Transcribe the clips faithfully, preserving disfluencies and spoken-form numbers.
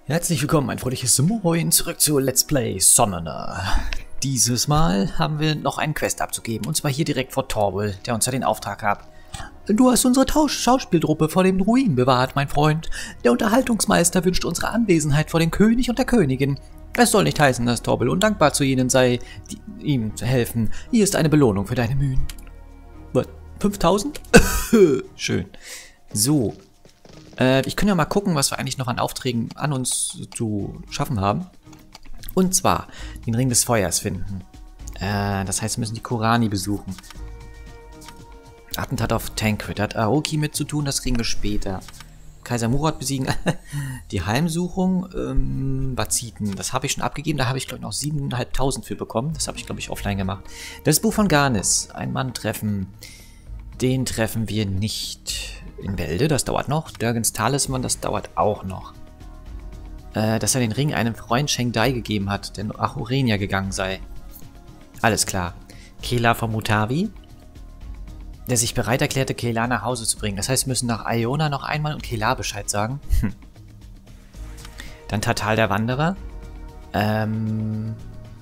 Herzlich willkommen, ein fröhliches Moin, zurück zu Let's Play Summoner. Dieses Mal haben wir noch einen Quest abzugeben, und zwar hier direkt vor Torbull, der uns ja den Auftrag gab. Du hast unsere Tausch Schauspieltruppe vor dem Ruin bewahrt, mein Freund. Der Unterhaltungsmeister wünscht unsere Anwesenheit vor dem König und der Königin. Es soll nicht heißen, dass Torbull undankbar zu jenen sei, die ihm zu helfen. Hier ist eine Belohnung für deine Mühen. Was? fünftausend? Schön. So. Äh, ich kann ja mal gucken, was wir eigentlich noch an Aufträgen an uns zu schaffen haben. Und zwar den Ring des Feuers finden. Äh, das heißt, wir müssen die Kurani besuchen. Attentat auf Tancred. Hat Aoki mit zu tun, das kriegen wir später. Kaiser Murat besiegen. Die Heimsuchung. Ähm, Baziten. Das habe ich schon abgegeben. Da habe ich, glaube ich, noch siebentausendfünfhundert für bekommen. Das habe ich, glaube ich, offline gemacht. Das Buch von Garnis. Ein Mann treffen. Den treffen wir nicht in Wälde. Das dauert noch. Dörgens Talisman. Das dauert auch noch. Äh, dass er den Ring einem Freund Shengdai gegeben hat, der nach Orenia gegangen sei. Alles klar. Kela von Mutavi, der sich bereit erklärte, Kela nach Hause zu bringen. Das heißt, wir müssen nach Iona noch einmal und Kela Bescheid sagen. Hm. Dann Tatal der Wanderer. Ähm...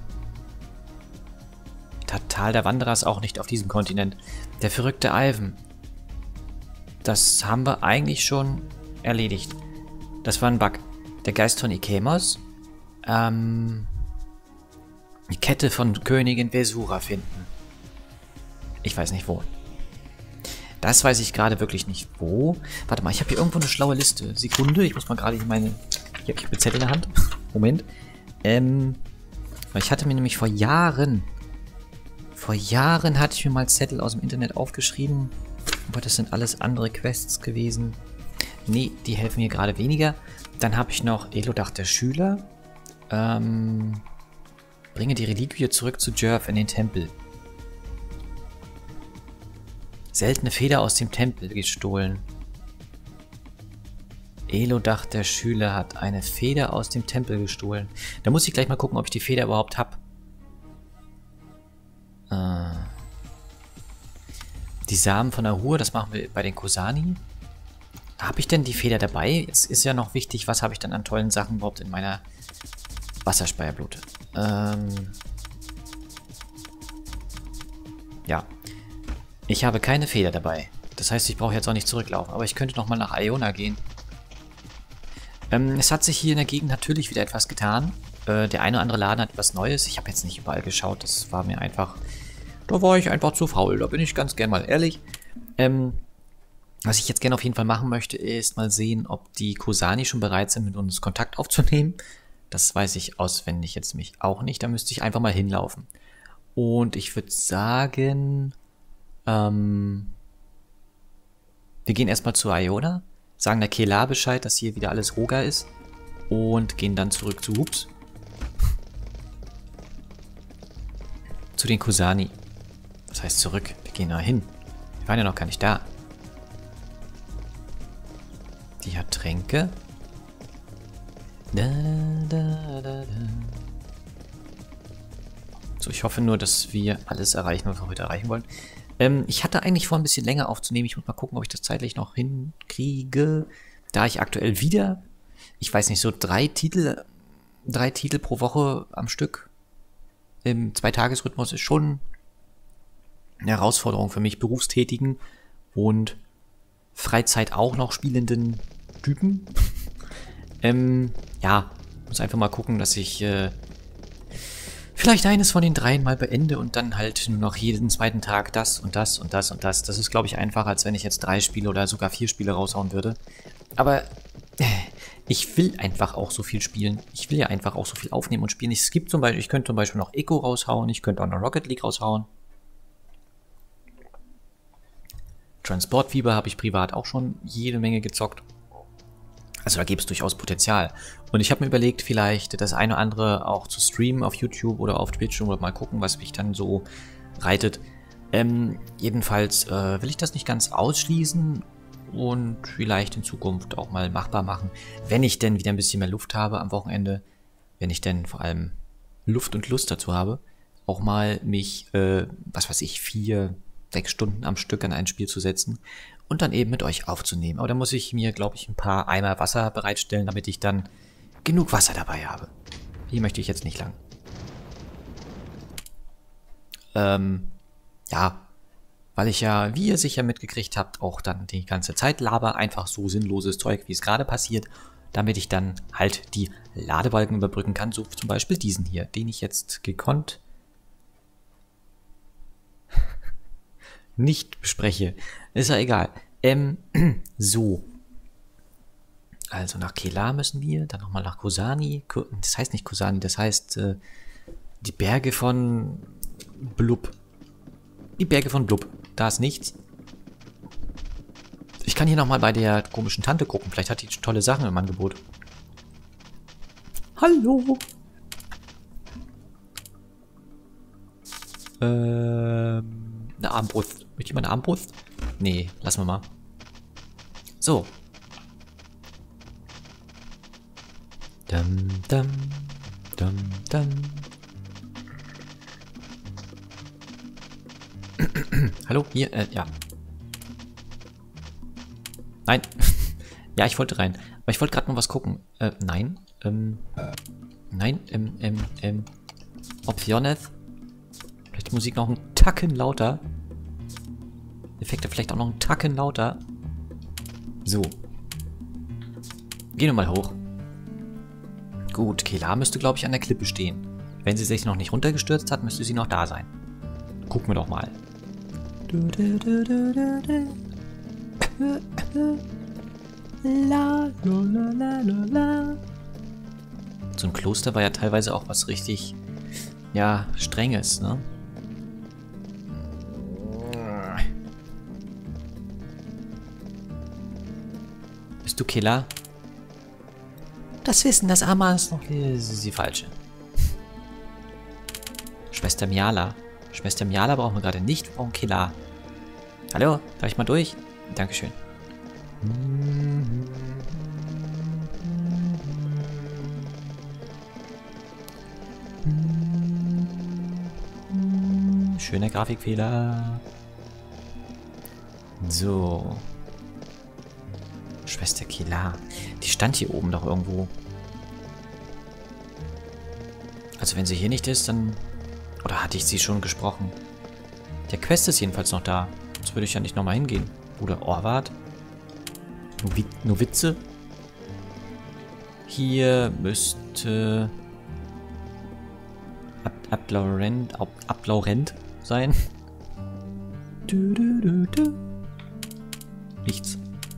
Tatal der Wanderer ist auch nicht auf diesem Kontinent. Der verrückte Ivan. Das haben wir eigentlich schon erledigt. Das war ein Bug. Der Geist von Ikemos. Ähm... Die Kette von Königin Vesura finden. Ich weiß nicht wo. Das weiß ich gerade wirklich nicht wo. Warte mal, ich habe hier irgendwo eine schlaue Liste. Sekunde, ich muss mal gerade hier meine... Hier habe ich einen Zettel in der Hand. Moment. Ähm... Ich hatte mir nämlich vor Jahren... Vor Jahren hatte ich mir mal Zettel aus dem Internet aufgeschrieben. Aber das sind alles andere Quests gewesen. Nee, die helfen mir gerade weniger. Dann habe ich noch Elodach der Schüler. Ähm... Bringe die Reliquie zurück zu Jerv in den Tempel. Seltene Feder aus dem Tempel gestohlen. Elodach der Schüler hat eine Feder aus dem Tempel gestohlen. Da muss ich gleich mal gucken, ob ich die Feder überhaupt habe. Äh. Die Samen von Ahur, das machen wir bei den Kosani. Habe ich denn die Feder dabei? Es ist ja noch wichtig, was habe ich dann an tollen Sachen überhaupt in meiner Wasserspeierblute. Ähm. Ja. Ich habe keine Feder dabei. Das heißt, ich brauche jetzt auch nicht zurücklaufen. Aber ich könnte nochmal nach Iona gehen. Ähm, es hat sich hier in der Gegend natürlich wieder etwas getan. Äh, der eine oder andere Laden hat etwas Neues. Ich habe jetzt nicht überall geschaut. Das war mir einfach... Da war ich einfach zu faul. Da bin ich ganz gern mal ehrlich. Ähm, was ich jetzt gerne auf jeden Fall machen möchte, ist mal sehen, ob die Kosani schon bereit sind, mit uns Kontakt aufzunehmen. Das weiß ich auswendig jetzt nämlich auch nicht. Da müsste ich einfach mal hinlaufen. Und ich würde sagen... Ähm, wir gehen erstmal zu Iona, sagen der Kela Bescheid, dass hier wieder alles Roga ist und gehen dann zurück zu Hups. Zu den Kosani. Das heißt zurück, wir gehen da hin. Wir waren ja noch gar nicht da. Die hat Tränke. Da, da, da, da. So, ich hoffe nur, dass wir alles erreichen, was wir heute erreichen wollen. Ähm, ich hatte eigentlich vor, ein bisschen länger aufzunehmen. Ich muss mal gucken, ob ich das zeitlich noch hinkriege. Da ich aktuell wieder, ich weiß nicht, so drei Titel, drei Titel pro Woche am Stück im Zweitagesrhythmus ist schon eine Herausforderung für mich, berufstätigen und Freizeit auch noch spielenden Typen. ähm, ja, muss einfach mal gucken, dass ich äh, vielleicht eines von den dreien mal beende und dann halt nur noch jeden zweiten Tag das und das und das und das. Das ist, glaube ich, einfacher, als wenn ich jetzt drei Spiele oder sogar vier Spiele raushauen würde. Aber äh, ich will einfach auch so viel spielen. Ich will ja einfach auch so viel aufnehmen und spielen. Es gibt zum Beispiel, ich könnte zum Beispiel noch Echo raushauen, ich könnte auch noch Rocket League raushauen. Transportfieber habe ich privat auch schon jede Menge gezockt. Also da gibt es durchaus Potenzial. Und ich habe mir überlegt, vielleicht das eine oder andere auch zu streamen auf YouTube oder auf Twitch und mal gucken, was mich dann so reitet. Ähm, jedenfalls äh, will ich das nicht ganz ausschließen und vielleicht in Zukunft auch mal machbar machen, wenn ich denn wieder ein bisschen mehr Luft habe am Wochenende, wenn ich denn vor allem Luft und Lust dazu habe, auch mal mich, äh, was weiß ich, vier, sechs Stunden am Stück an ein Spiel zu setzen und dann eben mit euch aufzunehmen. Aber da muss ich mir, glaube ich, ein paar Eimer Wasser bereitstellen, damit ich dann genug Wasser dabei habe. Hier möchte ich jetzt nicht lang. Ähm, ja, weil ich ja, wie ihr sicher mitgekriegt habt, auch dann die ganze Zeit laber, einfach so sinnloses Zeug, wie es gerade passiert, damit ich dann halt die Ladebalken überbrücken kann, so zum Beispiel diesen hier, den ich jetzt gekonnt nicht bespreche. Ist ja egal. Ähm, so. Also nach Kela müssen wir, dann nochmal nach Kusani. Das heißt nicht Kusani, das heißt äh, die Berge von Blub. Die Berge von Blub. Da ist nichts. Ich kann hier nochmal bei der komischen Tante gucken. Vielleicht hat die tolle Sachen im Angebot. Hallo. Ähm, eine Armbrust. Möchte ich mal eine Armbrust? Nee, lassen wir mal. So. Dum, dum, dum, dum. Hallo, hier, äh, ja. Nein. Ja, ich wollte rein. Aber ich wollte gerade noch was gucken. Äh, nein. Ähm, nein, ähm, ähm, ähm. Optiones. Vielleicht die Musik noch einen Tacken lauter. Effekte vielleicht auch noch einen Tacken lauter. So. Gehen wir mal hoch. Gut, Kela müsste, glaube ich, an der Klippe stehen. Wenn sie sich noch nicht runtergestürzt hat, müsste sie noch da sein. Gucken wir doch mal. So ein Kloster war ja teilweise auch was richtig, ja, Strenges, ne? Bist du Kela? Das Wissen, das Ama ist noch die, ist die falsche. Schwester Miala. Schwester Miala brauchen wir gerade nicht. Wir brauchen Kela. Hallo, darf ich mal durch? Dankeschön. Schöner Grafikfehler. So. Schwester Kela. Die stand hier oben doch irgendwo. Also wenn sie hier nicht ist, dann... Oder hatte ich sie schon gesprochen? Der Quest ist jedenfalls noch da. Sonst würde ich ja nicht nochmal hingehen. Bruder Orwart. Novi Novize. Hier müsste... Ab Ablaurent, Ab Ablaurent sein. Du, du, du, du. Nichts.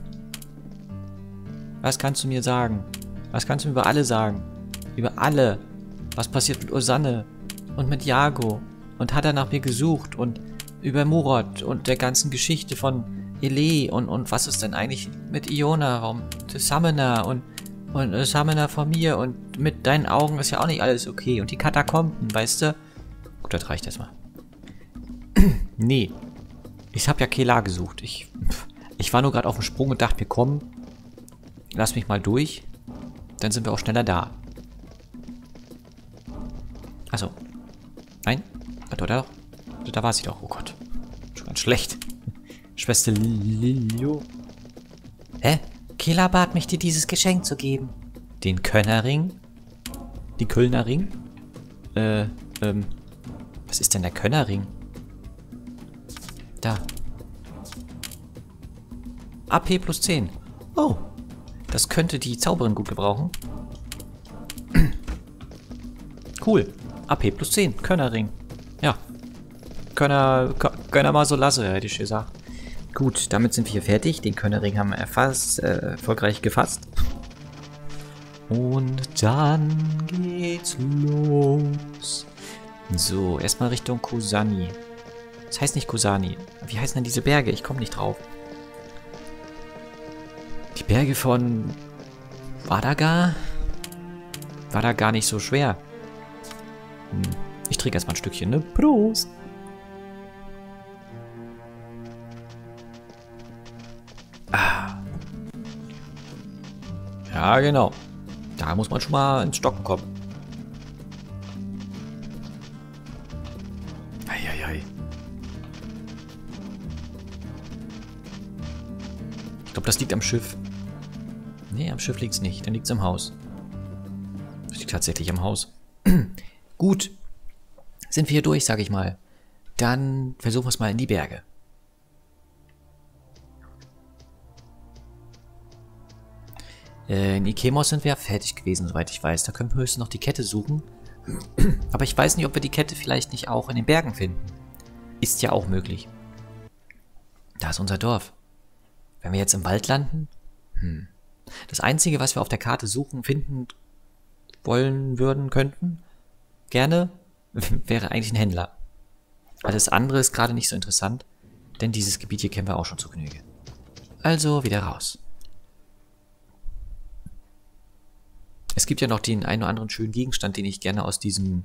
Was kannst du mir sagen? Was kannst du mir über alle sagen? Über alle. Was passiert mit Osanne? Und mit Jago? Und hat er nach mir gesucht? Und über Murad und der ganzen Geschichte von Ele? Und, und was ist denn eigentlich mit Iona? Warum? Summoner und, und äh, Summoner von mir? Und mit deinen Augen ist ja auch nicht alles okay. Und die Katakomben, weißt du? Gut, das reicht erstmal. Nee. Ich habe ja Kela gesucht. Ich, ich war nur gerade auf dem Sprung und dachte mir, komm, lass mich mal durch. Dann sind wir auch schneller da. Achso. Nein. Da, da, da war sie doch. Oh Gott. Schon ganz schlecht. Schwester Lilio. Hä? Kela bat mich, dir dieses Geschenk zu geben. Den Könnerring? Die Kölnerring? Äh, ähm. Was ist denn der Könnerring? Da. A P plus zehn. Oh. Das könnte die Zauberin gut gebrauchen. Cool. A P plus zehn. Könnerring. Ja. Könner, Könner mal so lasse, hätte ich gesagt. Gut, damit sind wir hier fertig. Den Könnerring haben wir erfasst, äh, erfolgreich gefasst. Und dann geht's los. So, erstmal Richtung Kusani. Das heißt nicht Kusani. Wie heißen denn diese Berge? Ich komme nicht drauf. Die Berge von Wadagar? War da gar nicht so schwer. Hm. Ich trinke erstmal ein Stückchen, ne? Prost! Ah. Ja, genau. Da muss man schon mal ins Stocken kommen. Eieiei. Ich glaube, das liegt am Schiff. Nee, am Schiff liegt es nicht. Dann liegt es im Haus. liegt tatsächlich am Haus. Gut. Sind wir hier durch, sag ich mal. Dann versuchen wir es mal in die Berge. Äh, in Ikemos sind wir ja fertig gewesen, soweit ich weiß. Da können wir höchstens noch die Kette suchen. Aber ich weiß nicht, ob wir die Kette vielleicht nicht auch in den Bergen finden. Ist ja auch möglich. Da ist unser Dorf. Wenn wir jetzt im Wald landen? Hm. Das Einzige, was wir auf der Karte suchen, finden wollen würden, könnten, gerne, wäre eigentlich ein Händler. Alles andere ist gerade nicht so interessant, denn dieses Gebiet hier kennen wir auch schon zu Genüge. Also wieder raus. Es gibt ja noch den einen oder anderen schönen Gegenstand, den ich gerne aus diesem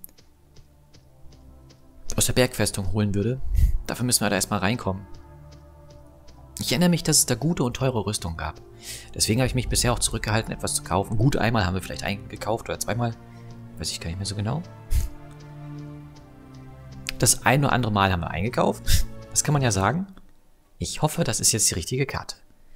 aus der Bergfestung holen würde. Dafür müssen wir da erstmal reinkommen. Ich erinnere mich, dass es da gute und teure Rüstung gab. Deswegen habe ich mich bisher auch zurückgehalten, etwas zu kaufen. Gut, einmal haben wir vielleicht eingekauft oder zweimal. Weiß ich gar nicht mehr so genau. Das ein oder andere Mal haben wir eingekauft. Das kann man ja sagen. Ich hoffe, das ist jetzt die richtige Karte.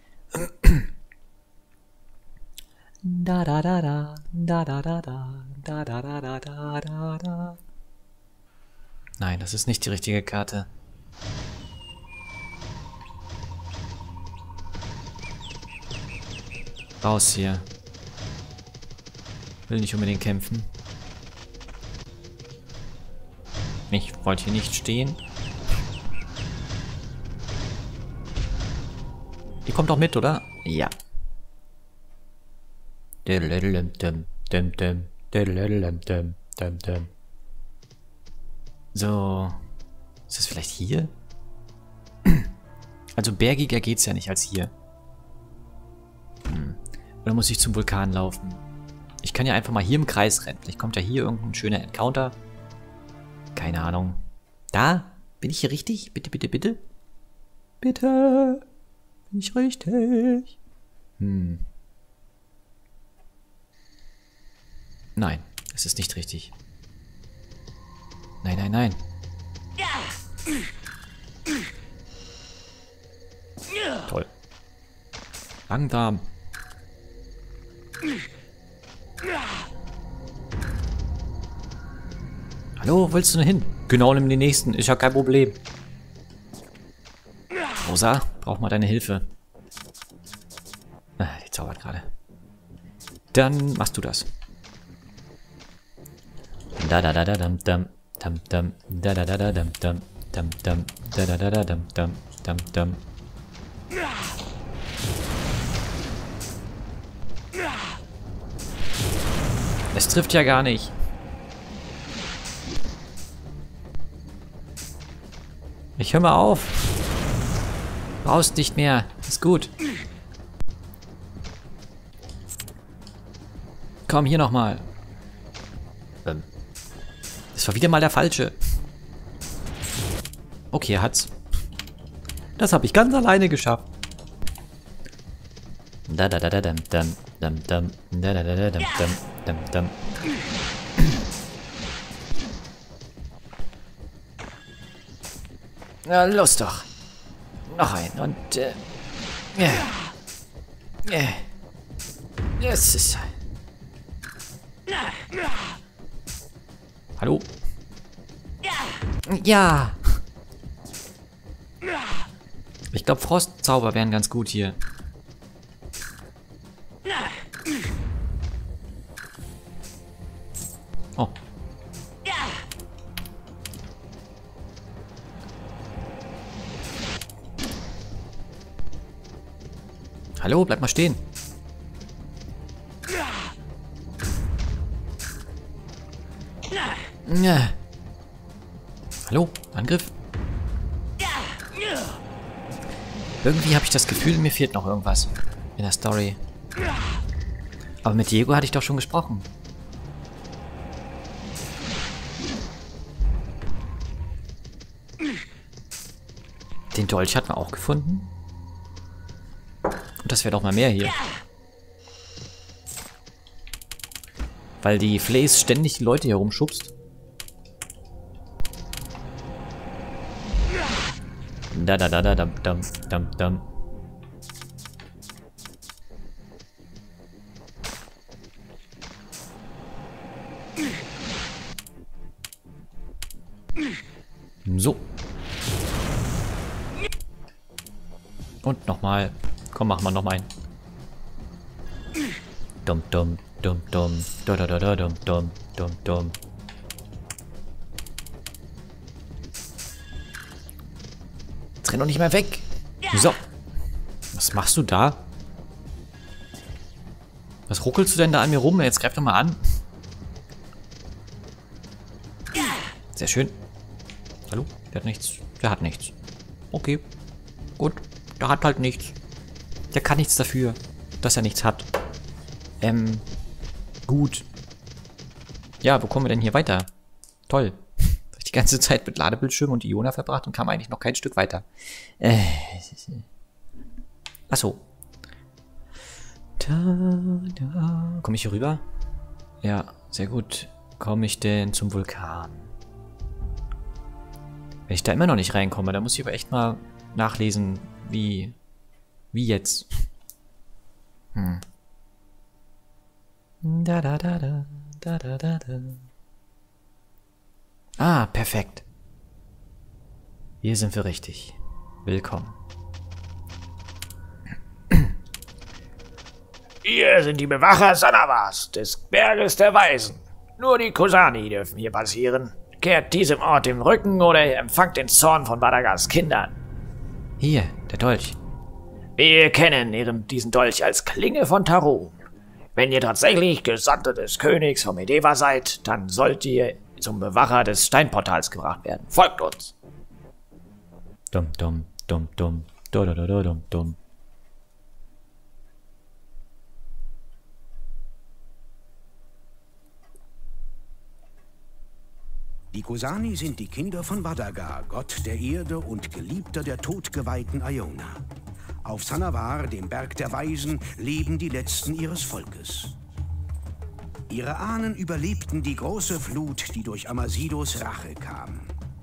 Da da da da, da da da da, da da da da da da da. Nein, das ist nicht die richtige Karte. Raus hier. Will nicht unbedingt kämpfen. Ich wollte hier nicht stehen. Ihr kommt doch mit, oder? Ja. So. Ist das vielleicht hier? Also bergiger geht's ja nicht als hier. Hm. Oder muss ich zum Vulkan laufen? Ich kann ja einfach mal hier im Kreis rennen. Vielleicht kommt ja hier irgendein schöner Encounter. Keine Ahnung. Da? Bin ich hier richtig? Bitte, bitte, bitte? Bitte? Bin ich richtig? Hm. Nein, es ist nicht richtig. Nein, nein, nein. Toll. Langdarm. Hallo, wo willst du denn hin? Genau, nimm den nächsten. Ich habe kein Problem. Rosa, brauch mal deine Hilfe. Ah, die zaubert gerade. Dann machst du das. Da da da da dam dam dam dam da da da da dam dam dam dam da da da da dam dam dam dam. Es trifft ja gar nicht. Ich hör mal auf. Brauchst nicht mehr. Ist gut. Komm, hier nochmal. Ähm. Das war wieder mal der falsche. Okay, er hat's. Das habe ich ganz alleine geschafft. Da da da da dam dam dam dam da da da da dam dam dam dam. Na los doch. Noch ein und äh. Ja. Ja. Das ist. Hallo? Ja. Ich glaube, Frostzauber wären ganz gut hier. Oh. Hallo, bleib mal stehen. Ja. Hallo, Angriff. Irgendwie habe ich das Gefühl, mir fehlt noch irgendwas in der Story. Aber mit Diego hatte ich doch schon gesprochen. Den Dolch hatten wir auch gefunden. Und das wäre doch mal mehr hier. Weil die Flays ständig die Leute hier rumschubst. Da da da da dam dam dam dam. So. Und nochmal. Komm, machen wir nochmal einen. Dum dum dum dum da da da da dum dum dum dum. Jetzt renn doch nicht mehr weg. So. Was machst du da? Was ruckelst du denn da an mir rum? Jetzt greif doch mal an. Sehr schön. Hallo? Der hat nichts. Der hat nichts. Okay. Gut. Der hat halt nichts. Der kann nichts dafür, dass er nichts hat. Ähm. Gut. Ja, wo kommen wir denn hier weiter? Toll. Habe ich die ganze Zeit mit Ladebildschirm und Iona verbracht und kam eigentlich noch kein Stück weiter. Äh. Achso. Da, da. Komme ich hier rüber? Ja, sehr gut. Komme ich denn zum Vulkan? Wenn ich da immer noch nicht reinkomme, dann muss ich aber echt mal nachlesen, wie, wie jetzt. Hm. Da, da, da, da, da, da, da, da. Ah, perfekt. Hier sind wir richtig. Willkommen. Hier sind die Bewacher Sanavas, des Berges der Weisen. Nur die Kosani dürfen hier passieren. Kehrt diesem Ort den Rücken oder ihr empfangt den Zorn von Badagas Kindern. Hier, der Dolch. Wir kennen ihren, diesen Dolch als Klinge von Taron. Wenn ihr tatsächlich Gesandte des Königs von Medeva seid, dann sollt ihr zum Bewacher des Steinportals gebracht werden. Folgt uns. Dum, dum, dum, dum, dum, dum, dum, dum, dum. Die Kosani sind die Kinder von Badaga, Gott der Erde und Geliebter der todgeweihten Iona. Auf Sanavar, dem Berg der Weisen, leben die Letzten ihres Volkes. Ihre Ahnen überlebten die große Flut, die durch Amasidos Rache kam.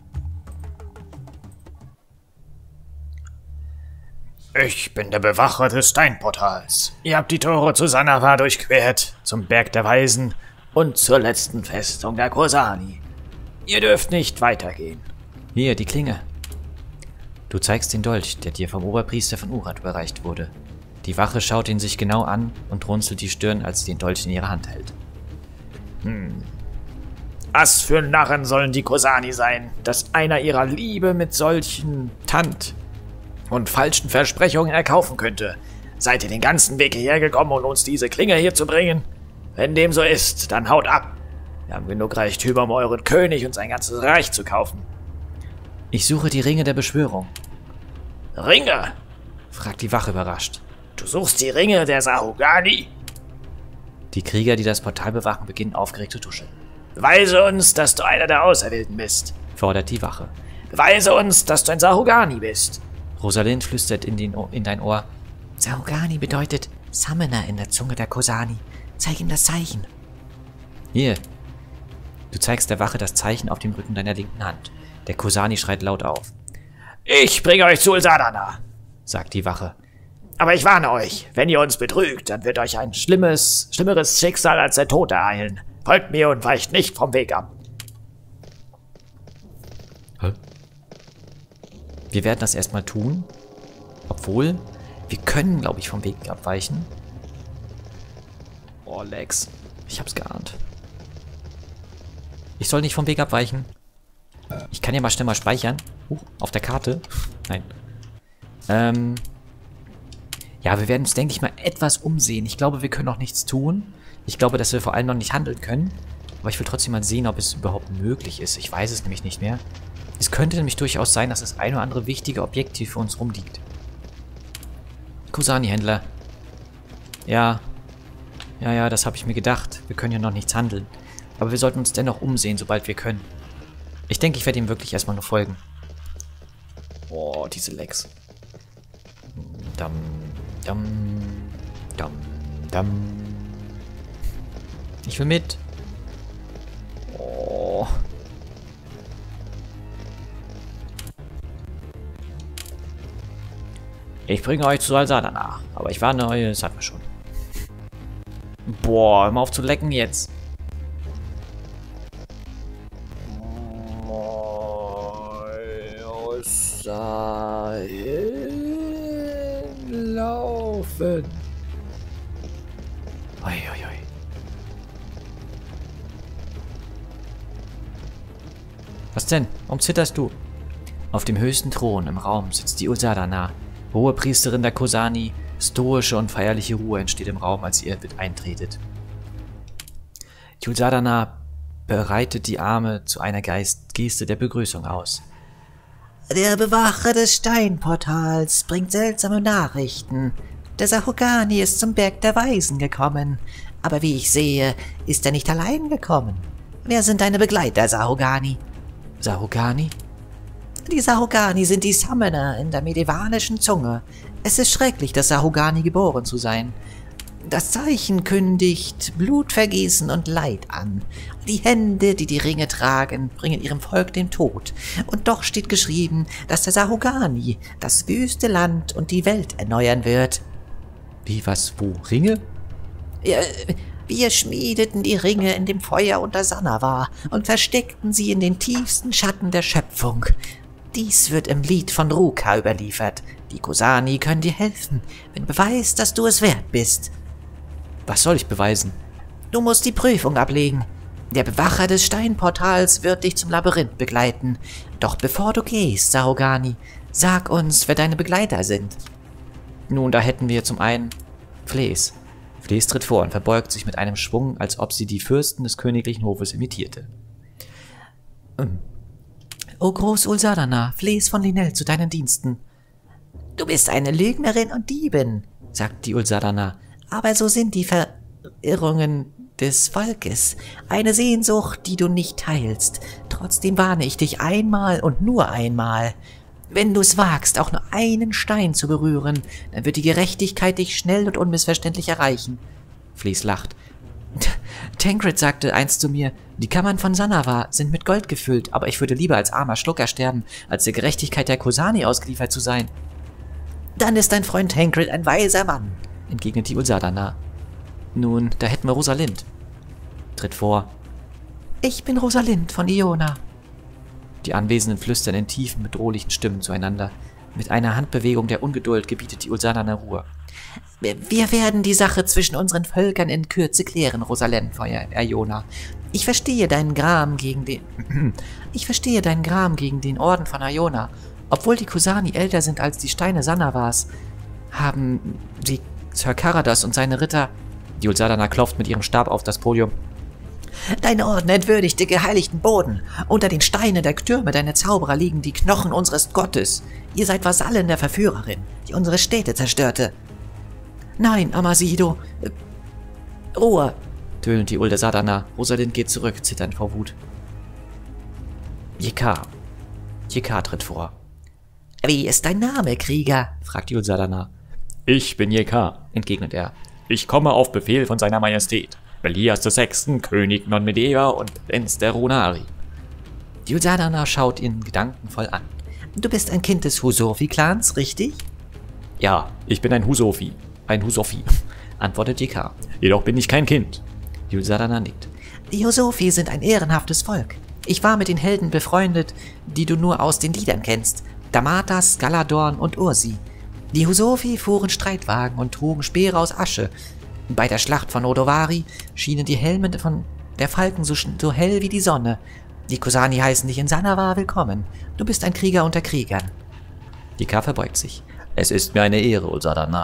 Ich bin der Bewacher des Steinportals. Ihr habt die Tore zu Sanavar durchquert, zum Berg der Weisen und zur letzten Festung der Kosani. Ihr dürft nicht weitergehen. Hier, die Klinge. Du zeigst den Dolch, der dir vom Oberpriester von Urat überreicht wurde. Die Wache schaut ihn sich genau an und runzelt die Stirn, als sie den Dolch in ihrer Hand hält. Hm. Was für Narren sollen die Kosani sein, dass einer ihrer Liebe mit solchen Tant und falschen Versprechungen erkaufen könnte? Seid ihr den ganzen Weg hierher gekommen, um uns diese Klinge hier zu bringen? Wenn dem so ist, dann haut ab. Wir haben genug Reichtümer, um euren König und sein ganzes Reich zu kaufen. Ich suche die Ringe der Beschwörung. Ringe? Fragt die Wache überrascht. Du suchst die Ringe der Sahugani? Die Krieger, die das Portal bewachen, beginnen aufgeregt zu tuscheln. Beweise uns, dass du einer der Auserwählten bist, fordert die Wache. Beweise uns, dass du ein Sahugani bist. Rosalind flüstert in, den, in dein Ohr. Sahugani bedeutet Summoner in der Zunge der Kosani. Zeig ihm das Zeichen. Hier. Du zeigst der Wache das Zeichen auf dem Rücken deiner linken Hand. Der Kosani schreit laut auf. Ich bringe euch zu Ulsadana, sagt die Wache. Aber ich warne euch, wenn ihr uns betrügt, dann wird euch ein schlimmes, schlimmeres Schicksal als der Tod ereilen. Folgt mir und weicht nicht vom Weg ab. Hä? Wir werden das erstmal tun. Obwohl, wir können, glaube ich, vom Weg abweichen. Oh, Lex. Ich hab's geahnt. Ich soll nicht vom Weg abweichen. Ich kann ja mal schnell mal speichern. Uh, auf der Karte. Nein. Ähm. Ja, wir werden uns, denke ich mal, etwas umsehen. Ich glaube, wir können noch nichts tun. Ich glaube, dass wir vor allem noch nicht handeln können. Aber ich will trotzdem mal sehen, ob es überhaupt möglich ist. Ich weiß es nämlich nicht mehr. Es könnte nämlich durchaus sein, dass das ein oder andere wichtige Objekt hier für uns rumliegt. Kosani-Händler. Ja. Ja, ja, das habe ich mir gedacht. Wir können ja noch nichts handeln. Aber wir sollten uns dennoch umsehen, sobald wir können. Ich denke, ich werde ihm wirklich erstmal nur folgen. Oh, diese Lecks. Dam, dam, dam, dam. Ich will mit. Oh. Ich bringe euch zu Ulsadana. Aber ich warne euch, das hatten wir schon. Boah, hör mal auf zu lecken jetzt. Laufen. Ui, ui, ui. Was denn? Warum zitterst du? Auf dem höchsten Thron im Raum sitzt die Ulsadana, hohe Priesterin der Kosani. Stoische und feierliche Ruhe entsteht im Raum, als ihr mit eintretet. Die Ulsadana bereitet die Arme zu einer Geist Geste der Begrüßung aus. Der Bewacher des Steinportals bringt seltsame Nachrichten. Der Sahugani ist zum Berg der Weisen gekommen. Aber wie ich sehe, ist er nicht allein gekommen. Wer sind deine Begleiter, Sahugani? Sahugani? Die Sahugani sind die Summoner in der medievalischen Zunge. Es ist schrecklich, das Sahugani geboren zu sein. Das Zeichen kündigt Blutvergießen und Leid an. Die Hände, die die Ringe tragen, bringen ihrem Volk den Tod. Und doch steht geschrieben, dass der Sahugani das wüste Land und die Welt erneuern wird. Wie, was, wo? Ringe? Wir, wir schmiedeten die Ringe in dem Feuer unter Sanavar und versteckten sie in den tiefsten Schatten der Schöpfung. Dies wird im Lied von Ruka überliefert. Die Kosani können dir helfen, wenn du beweist, dass du es wert bist. Was soll ich beweisen? Du musst die Prüfung ablegen. Der Bewacher des Steinportals wird dich zum Labyrinth begleiten. Doch bevor du gehst, Sahugani, sag uns, wer deine Begleiter sind. Nun, da hätten wir zum einen Flees. Flees tritt vor und verbeugt sich mit einem Schwung, als ob sie die Fürsten des königlichen Hofes imitierte. Hm. O Groß-Ulsadana, Flees von Linell zu deinen Diensten. Du bist eine Lügnerin und Diebin, sagt die Ulsadana. Aber so sind die Verirrungen des Volkes. Eine Sehnsucht, die du nicht teilst. Trotzdem warne ich dich einmal und nur einmal. Wenn du es wagst, auch nur einen Stein zu berühren, dann wird die Gerechtigkeit dich schnell und unmissverständlich erreichen. Flees lacht. Tancred sagte einst zu mir, die Kammern von Sanavar sind mit Gold gefüllt, aber ich würde lieber als armer Schlucker sterben, als der Gerechtigkeit der Kosani ausgeliefert zu sein. Dann ist dein Freund Tancred ein weiser Mann, entgegnet die Ulsadana. Nun, da hätten wir Rosalind. Tritt vor. Ich bin Rosalind von Iona. Die Anwesenden flüstern in tiefen, bedrohlichen Stimmen zueinander. Mit einer Handbewegung der Ungeduld gebietet die Ulsadana Ruhe. Wir werden die Sache zwischen unseren Völkern in Kürze klären, Rosalind von Iona. Ich verstehe deinen Gram gegen den... ich verstehe deinen Gram gegen den Orden von Iona. Obwohl die Kosani älter sind als die Steine Sanavars, haben sie Sir Karadas und seine Ritter... Die Ulsadana klopft mit ihrem Stab auf das Podium. Dein Orden entwürdigt den geheiligten Boden. Unter den Steinen der Türme deiner Zauberer liegen die Knochen unseres Gottes. Ihr seid Vasallen der Verführerin, die unsere Städte zerstörte. Nein, Amasido. Äh, Ruhe, tönt die Ulsadana. Rosalind geht zurück, zitternd vor Wut. Yekar. Yekar tritt vor. Wie ist dein Name, Krieger? Fragt die Ulsadana. Ich bin Yekar, entgegnet er. Ich komme auf Befehl von seiner Majestät, Belias der Sechsten, König Non Medea und Prinz der Runari. Die Ulsadana schaut ihn gedankenvoll an. Du bist ein Kind des Husofi-Clans, richtig? Ja, ich bin ein Husofi. Ein Husofi, antwortet Yekar. Jedoch bin ich kein Kind. Die Ulsadana nickt. Die Husofi sind ein ehrenhaftes Volk. Ich war mit den Helden befreundet, die du nur aus den Liedern kennst. Damatas, Galadorn und Ursi. Die Husofi fuhren Streitwagen und trugen Speere aus Asche. Bei der Schlacht von Odovari schienen die Helme von der Falken so, so hell wie die Sonne. Die Kosani heißen dich in Sanavar willkommen. Du bist ein Krieger unter Kriegern. Yekar verbeugt sich. Es ist mir eine Ehre, Ulsadana.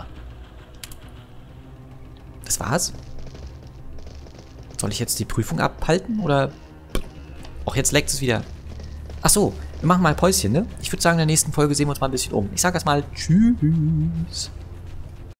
Das war's? Soll ich jetzt die Prüfung abhalten, oder... Auch jetzt leckt es wieder. Ach so, wir machen mal ein Päuschen, ne? Ich würde sagen, in der nächsten Folge sehen wir uns mal ein bisschen um. Ich sage erstmal Tschüss.